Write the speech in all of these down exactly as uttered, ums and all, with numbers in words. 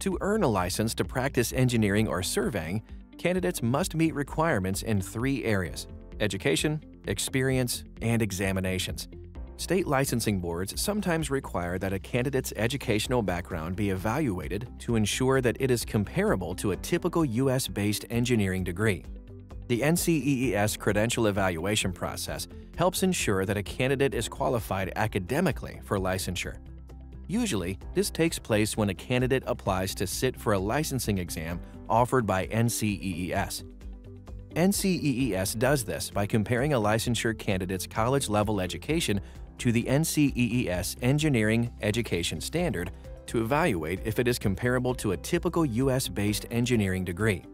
To earn a license to practice engineering or surveying, candidates must meet requirements in three areas: education, experience, and examinations. State licensing boards sometimes require that a candidate's educational background be evaluated to ensure that it is comparable to a typical U S-based engineering degree. The N C E E S credential evaluation process helps ensure that a candidate is qualified academically for licensure. Usually, this takes place when a candidate applies to sit for a licensing exam offered by N C E E S. N C E E S does this by comparing a licensure candidate's college-level education to the N C E E S Engineering Education Standard to evaluate if it is comparable to a typical U S-based engineering degree.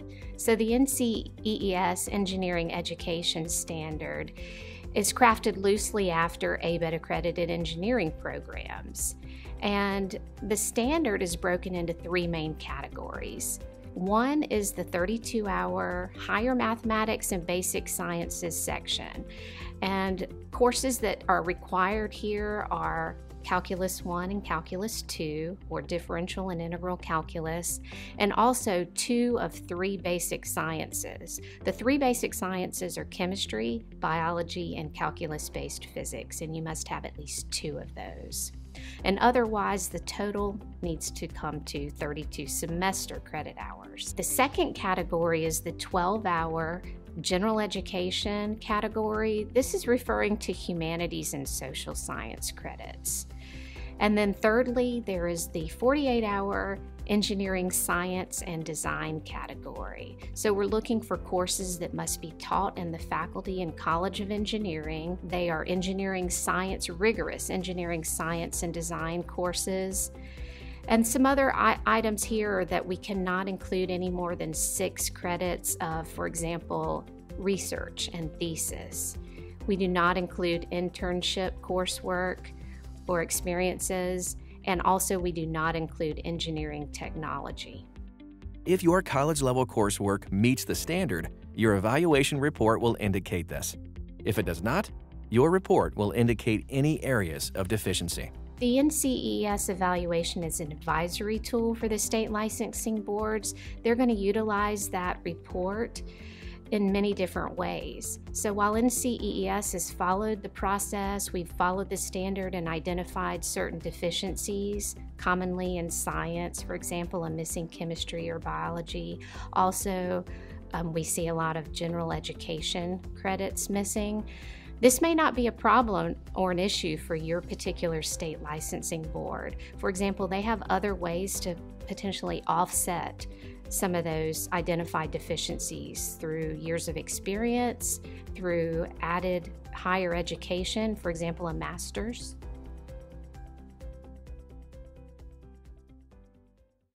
So the N C E E S Engineering Education Standard is crafted loosely after A B E T-accredited engineering programs. And the standard is broken into three main categories. One is the thirty-two hour Higher Mathematics and Basic Sciences section. And courses that are required here are Calculus one and Calculus two, or Differential and Integral Calculus, and also two of three basic sciences. The three basic sciences are chemistry, biology, and calculus-based physics, and you must have at least two of those. And otherwise, the total needs to come to thirty-two semester credit hours. The second category is the twelve hour general education category. This is referring to humanities and social science credits. And then thirdly, there is the forty-eight hour engineering science and design category. So we're looking for courses that must be taught in the faculty and College of Engineering. They are engineering science, rigorous engineering science and design courses. And some other I items here are that we cannot include any more than six credits of, for example, research and thesis. We do not include internship coursework or experiences, and also we do not include engineering technology. If your college-level coursework meets the standard, your evaluation report will indicate this. If it does not, your report will indicate any areas of deficiency. The N C E E S evaluation is an advisory tool for the state licensing boards. They're going to utilize that report in many different ways. So while N C E E S has followed the process, we've followed the standard and identified certain deficiencies, commonly in science, for example, a missing chemistry or biology. Also, um, we see a lot of general education credits missing. This may not be a problem or an issue for your particular state licensing board. For example, they have other ways to potentially offset some of those identified deficiencies through years of experience, through added higher education, for example, a master's.